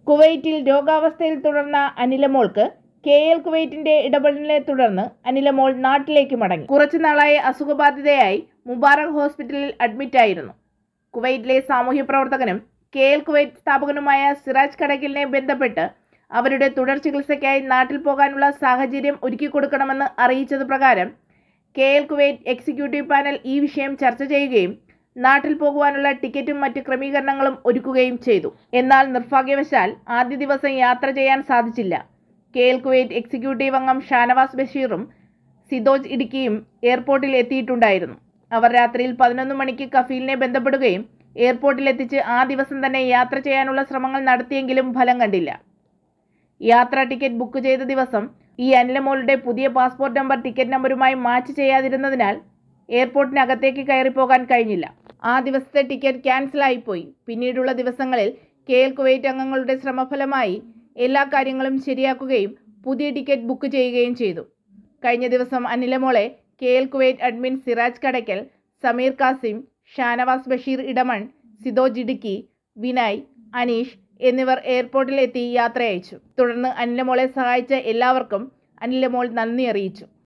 കുവൈറ്റിൽ രോഗാവസ്ഥയിൽ തുടർന്ന അനിലമോൾക്ക് KL കുവൈറ്റിന്റെ ഇടപെടലിനെ തുടർന്ന് അനിലമോൾ നാട്ടിലേക്ക് മടങ്ങി. കുറച്ചുനാളായി അസുഖബാധിതയായി മുബാറക് ഹോസ്പിറ്റലിൽ അഡ്മിറ്റായിരുന്നു. കുവൈറ്റിലെ സാമൂഹ്യ പ്രവർത്തകനും KL കുവൈറ്റ് സ്ഥാപകനുമായ സിറാജ് കടയ്ക്കലിനെ ബന്ധപ്പെട്ട് അവരുടെ തുടർ ചികിത്സയ്ക്കായി നാട്ടിൽ പോകാനുള്ള സാഹചര്യം ഒരുക്കിക്കൊടുക്കണമെന്ന് അറിയിച്ചത് പ്രകാരം KL കുവൈറ്റ് എക്സിക്യൂട്ടീവ് പാനൽ ഈ വിഷയം ചർച്ച ചെയ്യുകയും നാട്ടിൽ പോകുവാനുള്ള ടിക്കറ്റും മറ്റ് ക്രമീകരണങ്ങളും ഒരുക്കുകയും ചെയ്തു. എന്നാൽ നിർഭാഗ്യവശാൽ ആദ്യ ദിവസം യാത്ര ചെയ്യാൻ സാധിച്ചില്ല. KL കുവൈറ്റ് എക്സിക്യൂട്ടീവ് അംഗം ഷാനവാസ് ബഷീറും സിദോജ് ഇടുക്കിയും എയർപോർട്ടിൽ എത്തിയിട്ടുണ്ടായിരുന്നു. അവർ രാത്രിയിൽ 11 മണിക്ക് കഫീലിനെ ബന്ധപ്പെടുകയും എയർപോർട്ടിൽ എത്തിച്ച് ആ ദിവസം തന്നെ യാത്ര ചെയ്യാനുള്ള ശ്രമങ്ങൾ നടത്തിയെങ്കിലും ഫലം കണ്ടില്ല. യാത്രാ ടിക്കറ്റ് ബുക്ക് ചെയ്ത ദിവസം ഈ അനിലമോളുടെ പുതിയ പാസ്പോർട്ട് നമ്പർ ടിക്കറ്റ് നമ്പറുമായി മാച്ച് ചെയ്യാതിരുന്നതിനാൽ എയർപോർട്ടിനകത്തേക്ക് കയറിപ്പോകാൻ കഴിഞ്ഞില്ല. ആ ദിവസത്തെ ടിക്കറ്റ് ക്യാൻസലായിപ്പോയി. പിന്നീടുള്ള ദിവസങ്ങളിൽ KL കുവൈറ്റ് അംഗങ്ങളുടെ ശ്രമഫലമായി എല്ലാ കാര്യങ്ങളും ശരിയാക്കുകയും പുതിയ ടിക്കറ്റ് ബുക്ക് ചെയ്യുകയും ചെയ്തു. കഴിഞ്ഞ ദിവസം അനിലമോളെ KL Kuwait admin Siraj Kadakkal, Sameer Kasim, Shanavas Basheer Edamon, Sidoj Idukki, Vinay, Aneesh എന്നിവർ എയർപോർട്ടിൽ എത്തി യാത്ര അയച്ചു. തുടർന്ന് അനിലമോളെ സഹായിച്ച എല്ലാവർക്കും അനിലമോൾ നന്ദി അറിയിച്ചു.